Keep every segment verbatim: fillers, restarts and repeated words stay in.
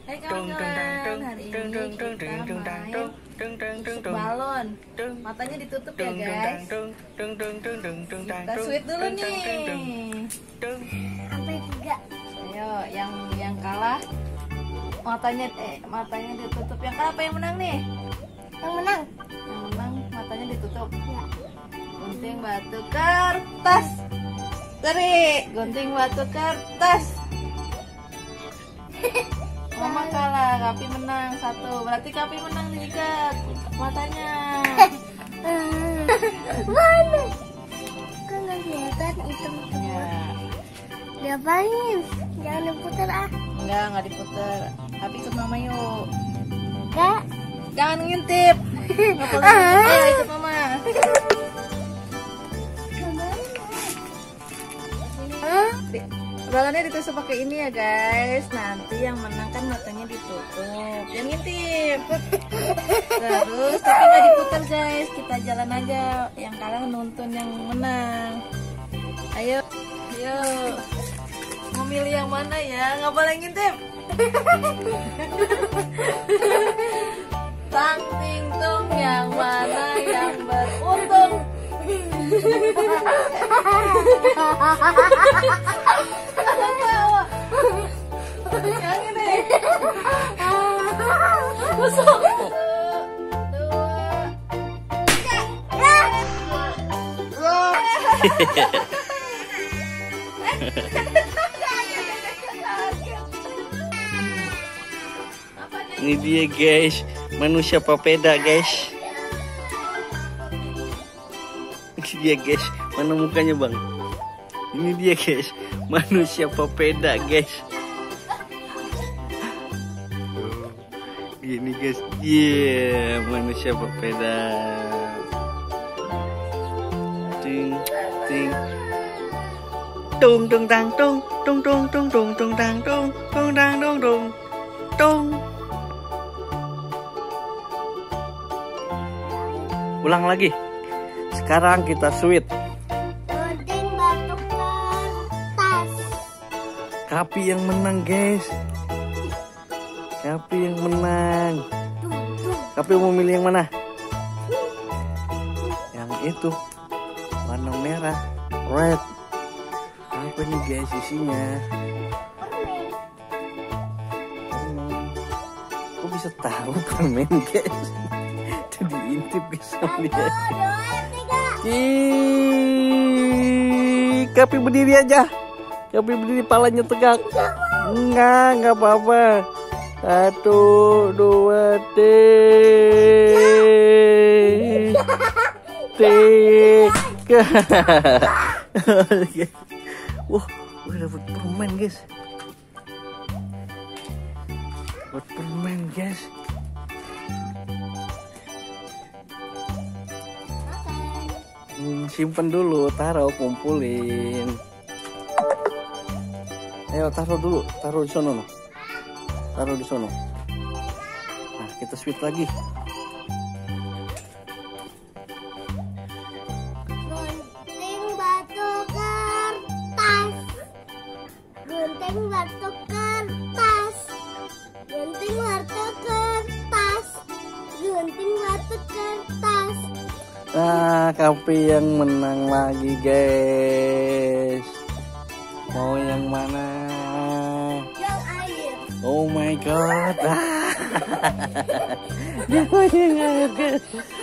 Hai kawan-kawan, hari ini kita main tusuk balon. Matanya ditutup ya guys. Kita sweet dulu nih. Sampai tiga. Ayo, yang yang kalah matanya eh matanya ditutup. Yang kalah apa yang menang nih? Yang menang. Yang menang matanya ditutup. Ya. Gunting batu kertas. Tarik, gunting batu kertas. Mama kalah, Kapi menang satu. Berarti Kapi menang diikat matanya. Mana? Kan nggak kelihatan hitam semua. Ya. Diapain? Jangan diputar ah. Enggak, enggak diputer. Kapi ikut Mama yuk. Enggak. Jangan ngintip. Enggak boleh ngintip. Ayo ikut Mama. Hah? Balonnya ditusuk pakai ini ya guys. Nanti yang menang kan matanya ditutup. Jangan ngintip. Terus tapi nggak diputar guys. Kita jalan aja. Yang kalah nuntun yang menang. Ayo, ayo. Mau milih yang mana ya? Nggak boleh ngintip. Tang ting tung, yang mana yang beruntung? Yang ini. Masuk. Ini dia guys, manusia papeda guys. Ini dia guys, mana mukanya bang? Ini dia guys, manusia papeda guys. Gini guys, dia yeah, manusia papeda. Ting ting. Tung tung tang tung tung tung tung tung tung tang tung tung tang tung tung tung. Ulang lagi. Sekarang kita sweet. Gunting batu kertas. Kapi yang menang guys. Kapi yang menang. Kapi mau milih yang mana? Yang itu. Warna merah. Red. Apa nih guys isinya? Permen. Kok bisa tahu permen guys? Diintip guys sama dia. Ih, Kapi berdiri aja. Kapi berdiri, palanya tegak. Enggak, enggak apa-apa. Satu, dua, tiga. Wah, udah dapet permen guys. Dapet permen guys. Hmm, simpen dulu, taruh, kumpulin. Ayo taruh dulu, taruh di sono, taruh di sono. Nah, kita sweet lagi. Gunting batu kertas. Gunting batu kertas. Gunting batu kertas. Gunting batu kertas. Nah, Kapi yang menang lagi guys. Mau yang mana? Yang air. Oh my god. Dia mau yang air guys.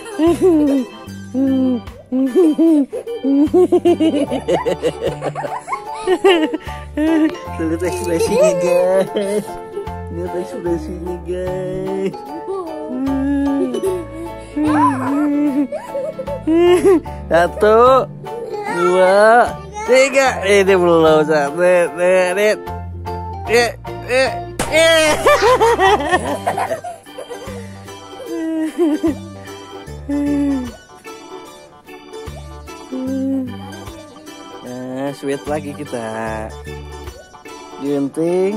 Lihat ekspresinya guys. Lihat ekspresinya guys. Satu, dua, tiga. Ini belum satu, red, eh, eh, eh. Nah, sweet lagi kita. Gunting,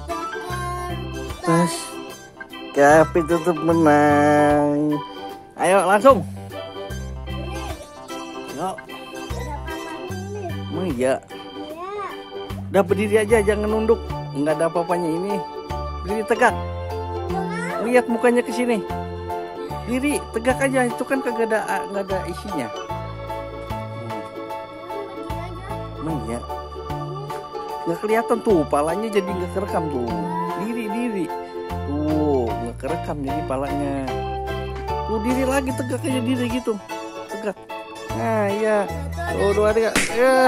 terus Kapi tetap menang. Ayo langsung. Yuk. Emang iya. Udah berdiri aja, jangan nunduk. Nggak ada apa-apanya ini. Diri tegak. Lihat mukanya ke sini. Diri tegak aja, itu kan kagak ada nggak ada isinya. Emang ya. Nggak kelihatan tuh, palanya jadi nggak kerekam tuh. Diri diri. Tuh nggak kerekam jadi palanya. Tuh diri lagi, tegak aja diri gitu. Tegak. Nah iya. Tuh dua tiga. Ya.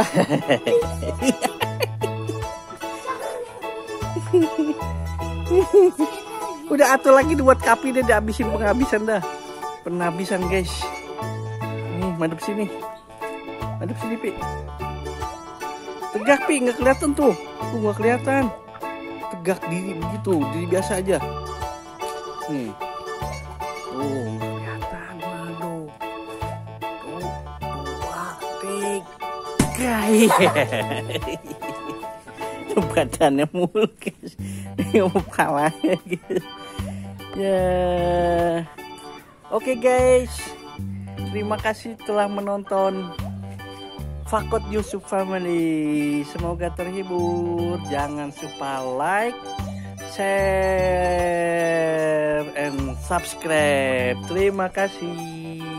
Udah atuh lagi buat kapi deh, dihabisin penghabisan dah. Penghabisan guys. Nih madep sini. Madep sini Pi. Tegak Pi, nggak kelihatan tuh. Tuh nggak kelihatan. Tegak diri begitu, diri biasa aja. Nih. Tuh nggak kelihatan, waduh. Tuh, dua, tiga. Badannya mulu guys. Ini kepalanya guys. Ya. Oke guys. Terima kasih telah menonton Fakot Yusuf Family. Semoga terhibur. Jangan lupa like, share, and subscribe. Terima kasih.